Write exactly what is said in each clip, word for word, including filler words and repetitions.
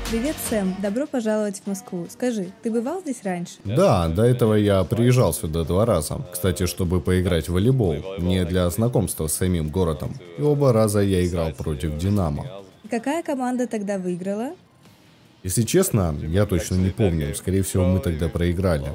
Привет, Сэм. Добро пожаловать в Москву. Скажи, ты бывал здесь раньше? Да, до этого я приезжал сюда два раза. Кстати, чтобы поиграть в волейбол, не для знакомства с самим городом. И оба раза я играл против «Динамо». И какая команда тогда выиграла? Если честно, я точно не помню. Скорее всего, мы тогда проиграли.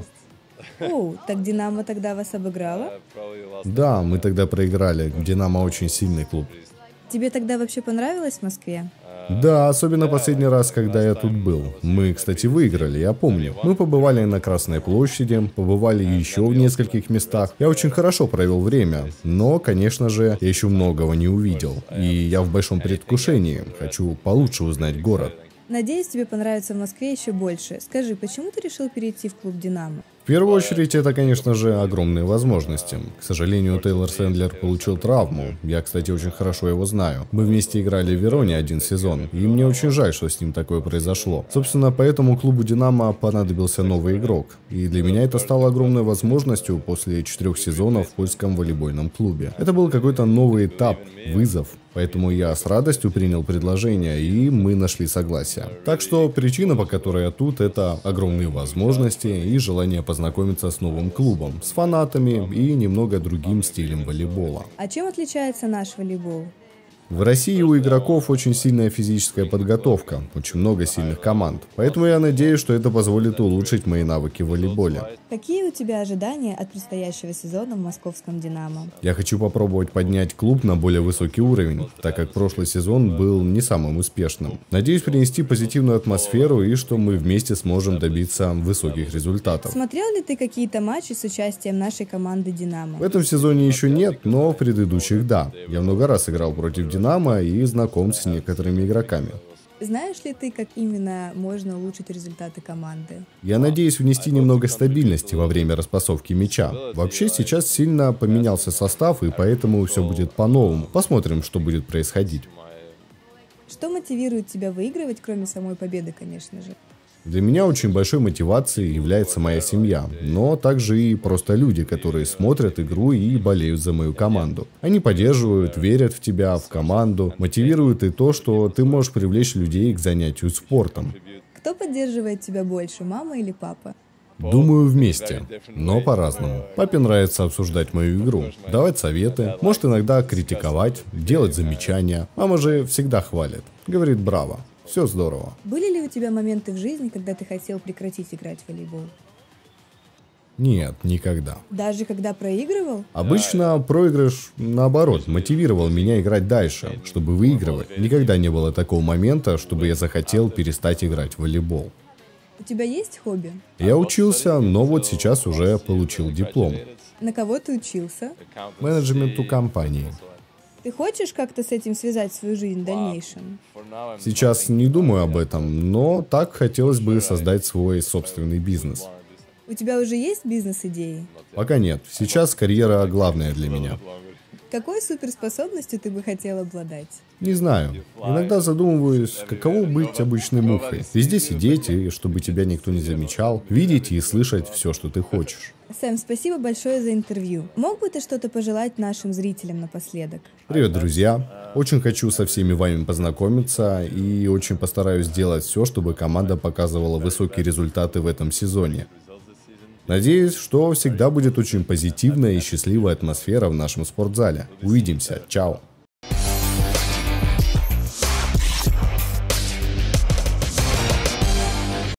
О, так «Динамо» тогда вас обыграла? Да, мы тогда проиграли. «Динамо» очень сильный клуб. Тебе тогда вообще понравилось в Москве? Да, особенно последний раз, когда я тут был. Мы, кстати, выиграли, я помню. Мы побывали на Красной площади, побывали еще в нескольких местах. Я очень хорошо провел время, но, конечно же, я еще многого не увидел. И я в большом предвкушении. Хочу получше узнать город. Надеюсь, тебе понравится в Москве еще больше. Скажи, почему ты решил перейти в клуб «Динамо»? В первую очередь, это, конечно же, огромные возможности. К сожалению, Тейлор Сэндлер получил травму. Я, кстати, очень хорошо его знаю. Мы вместе играли в Вероне один сезон, и мне очень жаль, что с ним такое произошло. Собственно, поэтому клубу «Динамо» понадобился новый игрок. И для меня это стало огромной возможностью после четырех сезонов в польском волейбольном клубе. Это был какой-то новый этап, вызов. Поэтому я с радостью принял предложение, и мы нашли согласие. Так что причина, по которой я тут, это огромные возможности и желание познакомиться с новым клубом, с фанатами и немного другим стилем волейбола. А чем отличается наш волейбол? В России у игроков очень сильная физическая подготовка, очень много сильных команд. Поэтому я надеюсь, что это позволит улучшить мои навыки в волейболе. Какие у тебя ожидания от предстоящего сезона в московском «Динамо»? Я хочу попробовать поднять клуб на более высокий уровень, так как прошлый сезон был не самым успешным. Надеюсь принести позитивную атмосферу и что мы вместе сможем добиться высоких результатов. Смотрел ли ты какие-то матчи с участием нашей команды «Динамо»? В этом сезоне еще нет, но в предыдущих да. Я много раз играл против «Динамо» и знаком с некоторыми игроками. Знаешь ли ты, как именно можно улучшить результаты команды? Я надеюсь внести немного стабильности во время распасовки мяча. Вообще сейчас сильно поменялся состав, и поэтому все будет по-новому. Посмотрим, что будет происходить. Что мотивирует тебя выигрывать, кроме самой победы, конечно же? Для меня очень большой мотивацией является моя семья, но также и просто люди, которые смотрят игру и болеют за мою команду. Они поддерживают, верят в тебя, в команду, мотивируют и то, что ты можешь привлечь людей к занятию спортом. Кто поддерживает тебя больше, мама или папа? Думаю, вместе, но по-разному. Папе нравится обсуждать мою игру, давать советы, может иногда критиковать, делать замечания. Мама же всегда хвалит, говорит браво. Все здорово. Были ли у тебя моменты в жизни, когда ты хотел прекратить играть в волейбол? Нет, никогда. Даже когда проигрывал? Обычно проигрыш, наоборот, мотивировал меня играть дальше, чтобы выигрывать. Никогда не было такого момента, чтобы я захотел перестать играть в волейбол. У тебя есть хобби? Я учился, но вот сейчас уже получил диплом. На кого ты учился? Менеджменту компании. Ты хочешь как-то с этим связать свою жизнь в дальнейшем? Сейчас не думаю об этом, но так хотелось бы создать свой собственный бизнес. У тебя уже есть бизнес-идеи? Пока нет. Сейчас карьера главная для меня. Какой суперспособностью ты бы хотел обладать? Не знаю. Иногда задумываюсь, каково быть обычной мухой. Везде сидеть, и чтобы тебя никто не замечал. Видеть и слышать все, что ты хочешь. Сэм, спасибо большое за интервью. Мог бы ты что-то пожелать нашим зрителям напоследок? Привет, друзья. Очень хочу со всеми вами познакомиться и очень постараюсь сделать все, чтобы команда показывала высокие результаты в этом сезоне. Надеюсь, что всегда будет очень позитивная и счастливая атмосфера в нашем спортзале. Увидимся. Чао.